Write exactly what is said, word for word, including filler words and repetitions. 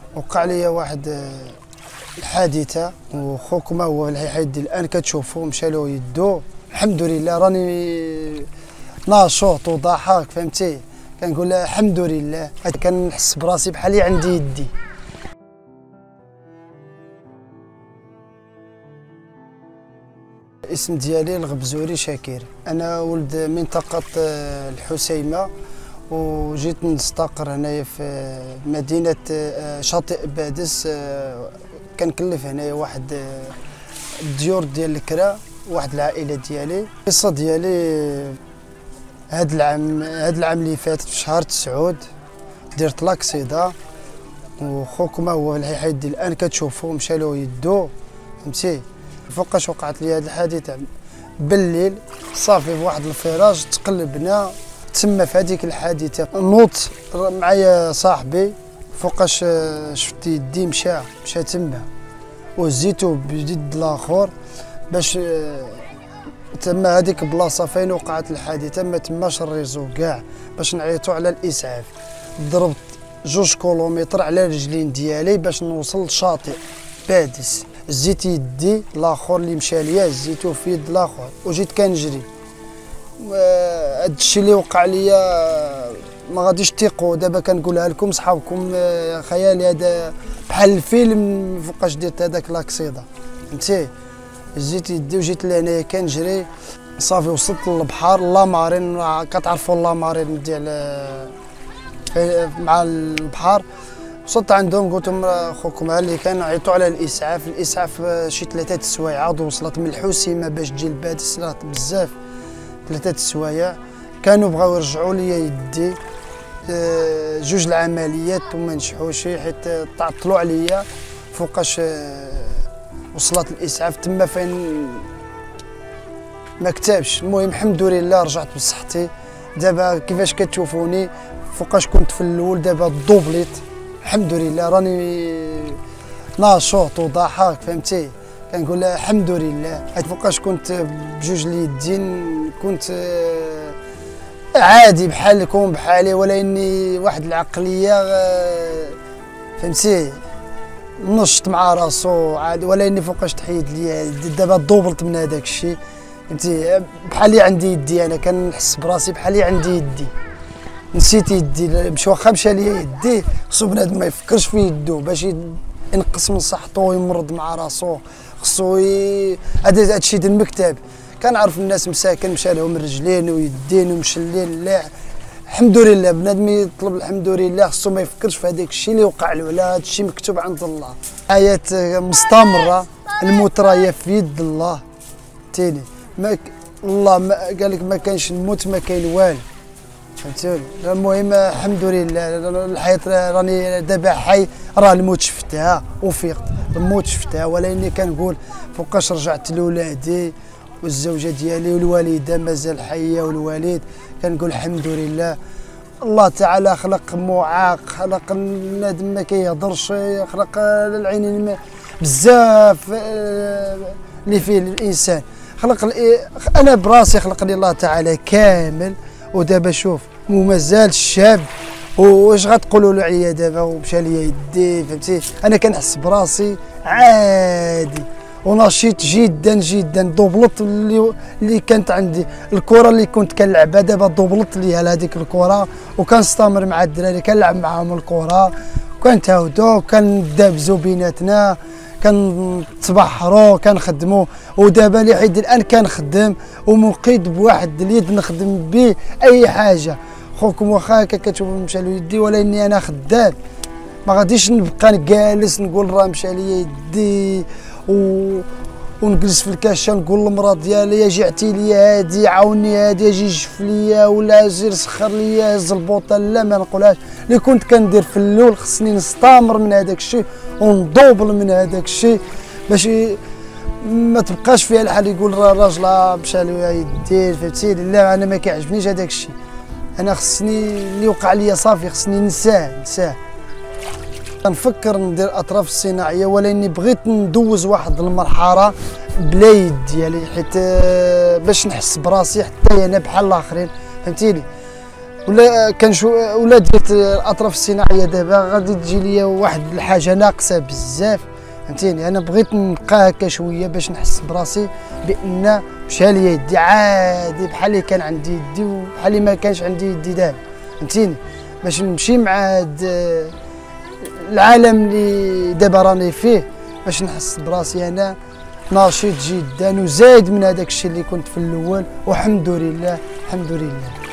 وقع لي واحد الحادثه وخوكم هو في الحيد الان كتشوفوا مشى له يدو. الحمد لله راني ناشط وضحك فهمتي، كنقول الحمد لله، كنحس براسي بحال عندي يدي. الاسم ديالي الغبزوري شاكر، انا ولد منطقه الحسيمه وجيت نستقر هنايا في مدينه شاطئ بادس. كنكلف هنايا واحد الديور ديال الكرا، واحد العائله ديالي. القصه ديالي هاد العام هاد العام اللي فات في شهر تسعود درت لاكسيدا، وخوكم هو في الحيد الان كتشوفوا مشى له يدو فهمتي. فوقاش وقعت لي هاد الحادثه؟ بالليل صافي في واحد الفراج تقلبنا تما في هذيك الحادثه، نوض معايا صاحبي فوقاش شفت يدي مشى مشى تما وهزيتو بيد الاخر باش تما هذيك البلاصه فين وقعت الحادثه ما تماش الريزو كاع باش نعيطوا على الاسعاف. ضربت جوج كيلومتر على رجلين ديالي باش نوصل لشاطئ بادس. هزيت يدي الاخر اللي مشى ليا هزيتو في يد الاخر وجيت كنجري. هاد الشيء اللي وقع ليا ما غاديش تيقوا، دابا كنقولها لكم صحابكم خيالي، هذا بحال الفيلم فوقاش درت هذاك لاكسيدا فهمتي. هزيت يدي وجيت لهنايا كنجري صافي وصلت للبحر لامارين، كتعرفوا لامارين ديال مع البحر. وصلت عندهم قلت لهم خوكم اللي كان عيطوا على الاسعاف. الاسعاف شي ثلاثه السوايع عاد وصلت من الحسيمه باش تجي لبادس، راه بزاف ثلاثه السوايع. كانوا بغاو يرجعوا لي يدي جوج العمليات وما نجحوش حيت تعطلوا عليا فوقاش وصلت الاسعاف تما فين ما كتبش. المهم الحمد لله رجعت بصحتي. دابا كيفاش كتشوفوني فوقاش كنت في الاول دابا دوبليت الحمد لله، راني ناشط وضحك فهمتي. كنقول الحمد لله. حيت فوقاش كنت بجوج اليدين كنت عادي بحالكم بحالي، ولا اني واحد العقليه فهمتي نشط مع راسو عادي، ولا اني فوقاش تحيد ليا. دابا دوبلت من هذاك الشيء فهمتي، بحالي عندي يدي. انا كنحس براسي بحالي عندي يدي. نسيت يدي باش واخا مشى ليا يدي خصو بنادم ما يفكرش في يدو باش ينقص من صحته ويمرض مع راسو. خصو هذا هادشي ديال المكتب. كنعرف الناس مساكن مشى لهم رجلين ويدين ومشلين. لا الحمد لله بنادم يطلب الحمد لله، خصو ما يفكرش في هذاك الشيء اللي وقع له، لا هذا الشيء مكتوب عند الله. حياة مستمره، الموت راهي في يد الله تاني. ما الله ما قال لك ما كانش الموت ما كاين والو فهمتوني. المهم الحمد لله الحياه راني دابا حي، راه الموت شفتها وفيقت، الموت شفتها. ولا اني كنقول فوقاش رجعت لولادي والزوجه ديالي والوالده مازال حيه والوالد، كنقول الحمد لله. الله تعالى خلق معاق، خلق النادم ما كيهضرش، خلق العينين بزاف اللي فيه الانسان. خلق انا براسي خلق لي الله تعالى كامل. ودابا شوف ومازال شاب، واش غتقولوا له عليا دابا ومشى ليا يدي فهمتي. انا كنحس براسي عادي ونشيط جدا جدا. دوبلط اللي اللي كانت عندي الكره اللي كنت كنلعبها دابا دوبلط ليها لهذيك الكره، وكنستمر مع الدراري كنلعب معاهم الكره، كنتهاودوا كندابزوا بيناتنا، كنتبحروا كنخدموا. ودابا لحد الان كنخدم ومقيد بواحد اليد نخدم به اي حاجه. خوكم واخا هكا كتشوفوا مشى له يدي، ولا اني انا خدام ما غاديش نبقى جالس نقول راه مشى ليا يدي و... ونجلس في الكاشه نقول للمراه ديالي اجي عتي ليا هادي عاوني هادي اجي جف ليا ولا اجي سخر ليا هز البوطه. لا ما نقولهاش. اللي كنت كندير في الاول خصني نستمر من هذاك الشيء وندوبل من هذاك الشيء باش ما تبقاش فيها الحال يقول الراجل مشى ليا يدي فهمتي. لا انا ما كيعجبنيش هذاك الشيء. انا خصني اللي وقع ليا صافي خصني ننساه ننساه. كنفكر ندير اطراف الصناعيه، ولا اني بغيت ندوز واحد المرحله بلا يد ديالي حيت باش نحس براسي حتى انا بحال الاخرين فهمتيني. ولا كنشو ولا ديت الاطراف الصناعيه دابا غادي تجي ليا واحد الحاجه ناقصه بزاف، فهمتيني. انا بغيت نبقى هكا شويه باش نحس براسي بان مشى ليا يدي عادي بحال اللي كان عندي يدي وبحال اللي ما كانش عندي يدي دابا، فهمتيني. باش نمشي مع هاد العالم اللي دابا راني فيه، باش نحس براسي انا ناشط جدا وزايد من هذاك الشيء اللي كنت في الاول، والحمد لله الحمد لله.